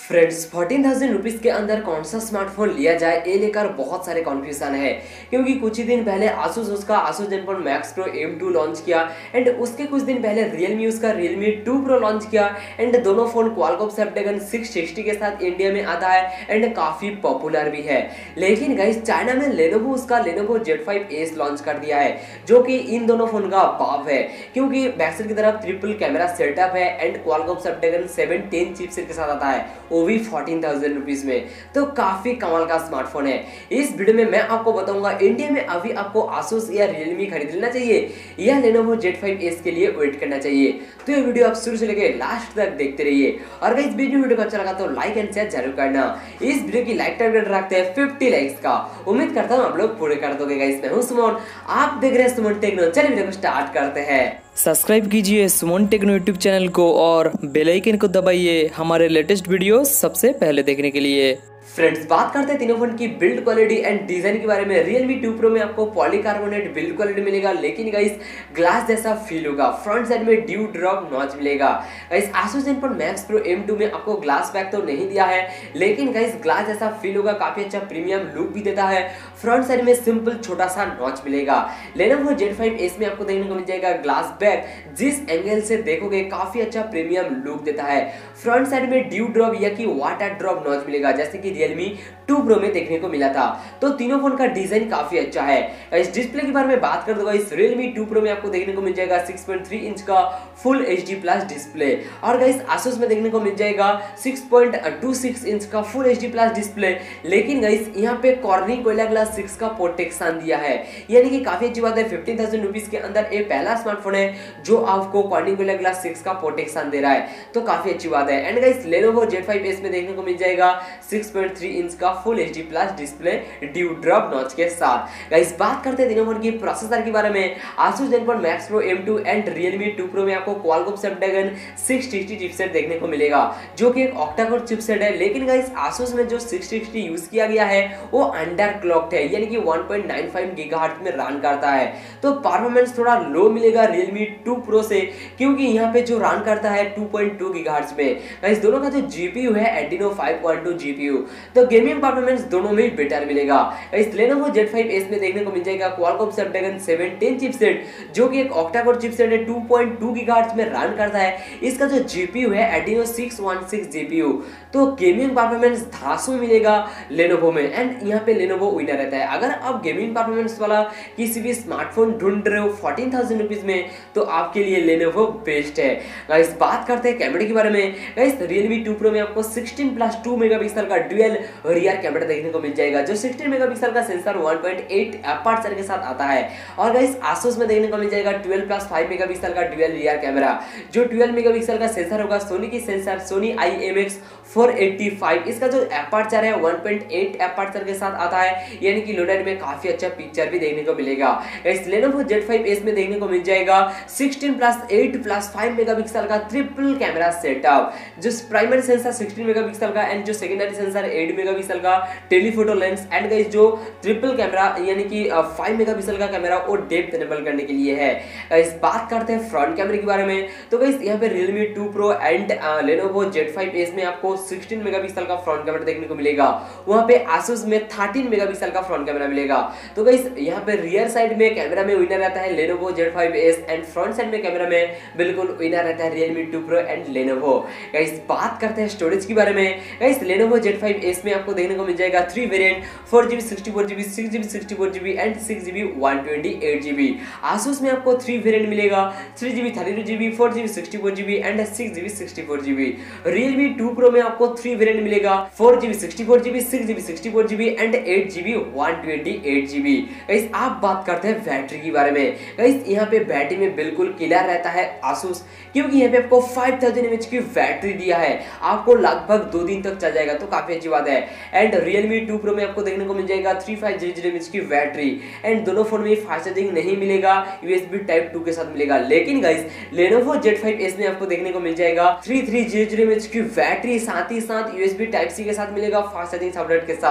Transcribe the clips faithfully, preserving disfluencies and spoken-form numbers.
Friends fourteen thousand rupees के अंदर कौन सा स्मार्टफोन लिया जाए, ये लेकर बहुत सारे कन्फ्यूजन है। क्योंकि कुछ ही दिन पहले आसूस उसका Asus ZenFone Max Pro M two launch किया एंड उसके कुछ दिन पहले रियलमी उसका रियलमी टू प्रो लॉन्च किया एंड दोनों phone Qualcomm Snapdragon six sixty के साथ इंडिया में आता है एंड काफ़ी पॉपुलर भी है। लेकिन गाइस चाइना में लेनोवो उसका Lenovo Z five S launch कर दिया है, जो कि इन दोनों फोन का बाप है। क्योंकि बैकसाइड की तरफ ट्रिपल कैमरा सेटअप है and Qualcomm Snapdragon seven ten chipset के साथ आता है, वो भी फोर्टीन थाउजेंड रुपीज में। तो काफी कमाल का स्मार्टफोन है। इस वीडियो में मैं आपको बताऊंगा इंडिया में अभी आपको आसूस या रियलमी खरीद लेना चाहिए या लेनोवो जेड फाइव एस के लिए वेट करना चाहिए। तो ये वीडियो आप शुरू से लेकर लास्ट तक देखते रहिए और अगर इस वीडियो वीडियो को अच्छा लगा तो लाइक एंड शेयर जरूर करना। इस वीडियो की लाइक टारगेट रखते हैं फिफ्टी लाइक्स का। उम्मीद करता हूँ आप लोग पूरे कर दोगे गाइस। मैं हूं सुमन, आप देख रहे हैं सुमन टेक्नो। चलिए वीडियो को स्टार्ट करते हैं। सब्सक्राइब कीजिए सुमन टेक्नो यूट्यूब चैनल को और बेल आइकन को दबाइए हमारे लेटेस्ट वीडियो सबसे पहले देखने के लिए। फ्रेंड्स बात करते हैं तीनों फोन की बिल्ड क्वालिटी एंड डिजाइन के बारे में। रियलमी टू प्रो में आपको पॉलीकार्बोनेट बिल्ड क्वालिटी मिलेगा, लेकिन गाइस ग्लास जैसा फील होगा। फ्रंट साइड में ड्यू ड्रॉप नॉच मिलेगा। Guys Asus ZenFone Max Pro M two में आपको ग्लास पैक तो नहीं दिया है, लेकिन गाइस ग्लास जैसा फील होगा, काफी अच्छा प्रीमियम लुक भी देता है। फ्रंट साइड में सिंपल छोटा सा नॉच मिलेगा। लेनोवो जेड फाइव एस में आपको देखने को मिल जाएगा ग्लास बैक, जिस एंगल से देखोगे काफी अच्छा प्रीमियम लुक देता है। फ्रंट साइड में ड्यू ड्रॉप या कि वाटर ड्रॉप नॉच मिलेगा, जैसे कि रियलमी टू प्रो में देखने को मिला था। तो तीनों फोन का डिजाइन काफी अच्छा है। इस डिस्प्ले के बारे में बात कर दूंगा। इस रियलमी टू प्रो में आपको देखने को मिल जाएगा सिक्स पॉइंट थ्री इंच का full H D plus display और गाइस आसूस में देखने को मिल जाएगा six point two six inch का full H D plus display. लेकिन गाइस यहाँ पे कॉर्निंग गोरिल्ला ग्लास सिक्स का प्रोटेक्शन दिया है, यानी कि काफी अच्छी बात है। फिफ्टीन थाउजेंड रुपीज के अंदर ये पहला स्मार्टफोन है जो आपको कॉर्निंग गोरिल्ला ग्लास सिक्स का प्रोटेक्शन दे रहा है, तो काफी अच्छी बात है। And guys Lenovo Z five S में देखने को मिल जाएगा सिक्स पॉइंट थ्री इंच का full H D plus display dew drop notch के साथ। गाइस बात करते हैं तीनों फोन की प्रोसेसर के बारे में। Asus ZenFone Max Pro M two and Realme two Pro में आपको Qualcomm Snapdragon six sixty chipset देखने को मिलेगा, जो कि एक ऑक्टा कोर चिपसेट है। लेकिन गाइस आसूस में जो सिक्स सिक्सटी यूज किया गया है वो अंडर क्लॉक्ड है, यानी कि one point nine five gigahertz में रन करता है। तो परफॉर्मेंस थोड़ा लो मिलेगा रियलमी टू प्रो से, क्योंकि यहाँ पे जो रन करता है टू पॉइंट टू गीगाहर्ट्ज में। गाइस दोनों का जो जीपीयू है Adreno five point two GPU, तो गेमिंग परफॉर्मेंस दोनों में बेटर मिलेगा। इस लेनोवो जेड फाइव एस में देखने को मिल जाएगा Qualcomm Snapdragon seven ten chipset, जो कि एक ऑक्टा कोर चिपसेट है, टू पॉइंट टू गीगाहर्ट्ज में रन करता है। इसका जो जीपीयू है Adreno six one six GPU, तो गेमिंग परफॉर्मेंस धांसू मिलेगा लेनोवो में एंड यहाँ पे लेनोवो विनर रहता है। अगर आप गेमिंग परफॉर्मेंस वाला किसी भी स्मार्टफोन ढूंढ रहे हो फोर्टीन थाउजेंड रुपीज में, तो आपके लिए लेनोवो बेस्ट है। गाइस बात करते हैं कैमरे के बारे में। गाइस रियलमी टू प्रो में आपको सिक्सटीन प्लस टू मेगापिक्सल का ड्यूअल रियर कैमरा देखने को मिल जाएगा, जो सिक्सटीन मेगापिक्सल का sensor one point eight aperture के साथ आता है। और गाइस आसूस में देखने को मिल जाएगा ट्वेल्व प्लस फाइव मेगापिक्सल का ड्यूअल रियर कैमरा, जो ट्वेल्व मेगापिक्सल का सेंसर होगा। सोनी की sensor Sony I M X four eighty five, इसका जो एपर्चर है वन पॉइंट एट एपर्चर के साथ आता है, यानी कि लो लाइट में काफी अच्छा पिक्चर भी देखने को मिलेगा। इस लेनोवो जेड फाइव एस में देखने को मिल जाएगा sixteen plus eight plus five megapixel का ट्रिपल कैमरा सेटअप, जो प्राइमरी सेंसर सिक्सटीन मेगापिक्सल का एंड जो सेकेंडरी सेंसर एट मेगापिक्सल का टेलीफोटो लेंस एंड गाइस जो ट्रिपल कैमरा यानी कि फाइव मेगापिक्सल का कैमरा वो डेप्थ एनेबल करने के लिए है। इस बात करते हैं फ्रंट कैमरे के बारे में। तो गाइस यहाँ पे Realme two Pro and Lenovo Z five S में आपको सिक्सटीन मेगापिक्सल का फ्रंट कैमरा देखने को मिलेगा, वहां पे आसूस में थर्टीन मेगापिक्सल का फ्रंट कैमरा मिलेगा। तो गाइस यहाँ पे रियर साइड में कैमरा में विनर रहता है Lenovo Z five S and front side में कैमरा में बिल्कुल विनर रहता है Realme two Pro and Lenovo. Guys बात करते हैं स्टोरेज के बारे में। Guys Lenovo Z five S में आपको देखने को मिल जाएगा three variant, four GB sixty four GB six GB sixty four GB and six GB one twenty eight GB. Asus में आपको थ्री वेरिएंट मिलेगा, three GB thirty two GB four GB sixty four GB and six GB sixty four GB. Realme two Pro में आपको three variant मिलेगा, four GB sixty four GB six GB sixty four GB and eight GB one twenty eight GB. Guys आप बात करते हैं battery के बारे में। गाइस यहाँ पे बैटरी में बिल्कुल क्लियर रहता है आसूस, क्योंकि यहाँ पे आपको फाइव थाउजेंड एमएच की बैटरी दिया है, आपको लगभग दो दिन तक चल जाएगा, तो काफी अच्छी बात है। एंड रियलमी टू प्रो में आपको देखने को मिल जाएगा three five zero zero mAh की बैटरी एंड दोनों फोन में फास्ट चार्जिंग नहीं मिलेगा, यूएसबी टाइप टू के साथ मिलेगा। लेकिन guys Lenovo Z five S में आपको देखने को मिल जाएगा three three zero zero mAh की बैटरी, साथ ही साथ यूएसबी टाइप सी के साथ मिलेगा, फास्ट चार्जिंग सपोर्ट के साथ।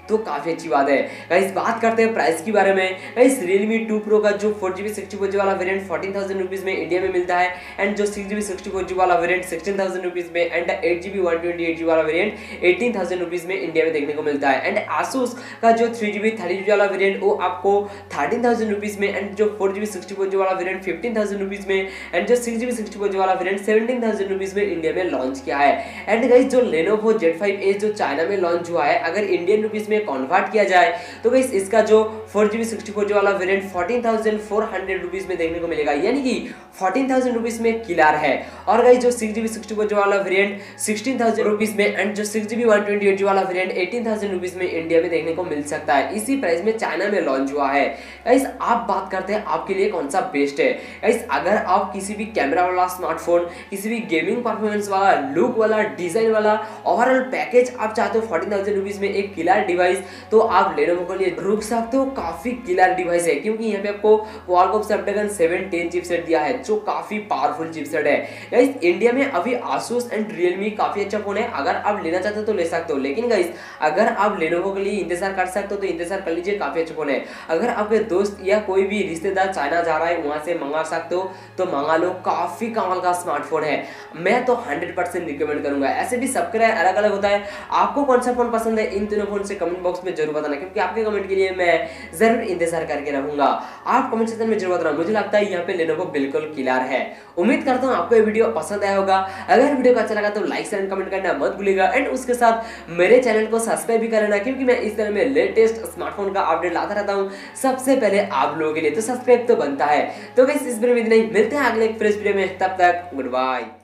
तो काफ़ी अच्छी बात है। गाइस बात करते हैं प्राइस के बारे में। गाइस Realme टू Pro का जो four G B sixty four G वाला वेरिएंट फोर्टीन थाउजेंड रुपीज़ में इंडिया में मिलता है एंड जो six G B sixty four G वाला वेरिएंट सिक्सटीन थाउजेंड रुपीज़ में and eight G B one twenty eight G B वाला variant eighteen thousand rupees में इंडिया में देखने को मिलता है। एंड Asus का जो three G B thirty G B वाला वेरिएंट वो आपको थर्टीन थाउजेंड रुपीज़ में एंड जो four G B sixty four G वाला वेरिएंट फिफ्टीन थाउजेंड रुपीज़ में एंड जो six G B sixty four G वाला वेरिएंट सेवनटीन थाउजेंड रुपीज़ में इंडिया में लॉन्च किया है। एंड गाइस जो Lenovo जेड फाइव एस जो चाइना में लॉन्च हुआ है, अगर इंडियन रुपीज़ में कन्वर्ट किया जाए तो गाइस इसका जो four G B sixty four G वाला variant fourteen thousand four hundred rupees में देखने को मिलेगा, यानी कि फोर्टीन थाउजेंड रुपीज़ में किलर है। और गाइस जो six G B sixty four G वाला वेरिएंट सिक्सटीन थाउजेंड रुपीज़ में एंड जो six G B one twenty eight G B वाला वेरिएंट एटीन थाउजेंड रुपीज़ में इंडिया में देखने को मिल सकता है। इसी प्राइस में चाइना में लॉन्च हुआ है। गाइस आप बात करते हैं आपके लिए कौन सा बेस्ट है। गाइस अगर आप किसी भी कैमरा वाला स्मार्टफोन, किसी भी गेमिंग परफॉर्मेंस वाला, लुक वाला, डिजाइन वाला ओवरऑल पैकेज आप चाहते हो फोर्टीन थाउजेंड रुपीज़ में एक किलर डिवाइस, तो आप Lenovo के लिए रुक सकते हो। काफी किलर डिवाइस है क्योंकि यहाँ पे आपको Qualcomm Snapdragon seven ten chipset दिया है जो काफी पावरफुल चिपसेट है। गाइस इंडिया में अभी Asus एंड Realme काफी अच्छा फोन है, अगर आप लेना चाहते हो तो ले सकते हो। लेकिन गाइस अगर आप Lenovo के लिए इंतजार कर सकते हो तो इंतजार कर लीजिए, काफी अच्छा फोन है। अगर आपके दोस्त या कोई भी रिश्तेदार चाइना जा रहा है वहां से मंगा सकते हो तो मंगा लो, काफी कमाल का स्मार्टफोन है। मैं तो हंड्रेड परसेंट रिकमेंड करूंगा। ऐसे भी सबके अलग अलग होता है, आपको कौन सा फोन पसंद है इन तीनों फोन से कमेंट बॉक्स में जरूर बताना, क्योंकि आपके कमेंट के लिए मैं जरूर इंतजार करके रहूंगा। आप कमेंट सेक्शन में जरूर बताना। मुझे लगता है यहाँ पे Lenovo बिल्कुल किलर है। उम्मीद करता हूँ आपको ये वीडियो पसंद आया होगा। अगर वीडियो को अच्छा लगा तो लाइक शेयर कमेंट करना मत भूलिएगा एंड उसके साथ मेरे चैनल को सब्सक्राइब भी कर लेना, क्योंकि मैं इस तरह में लेटेस्ट स्मार्टफोन का अपडेट लाता रहता हूँ सबसे पहले आप लोगों के लिए, तो सब्सक्राइब तो बनता है। तो गाइस इस वीडियो में इतना ही, मिलते हैं अगले एक फ्रेश वीडियो में, तब तक गुड बाय।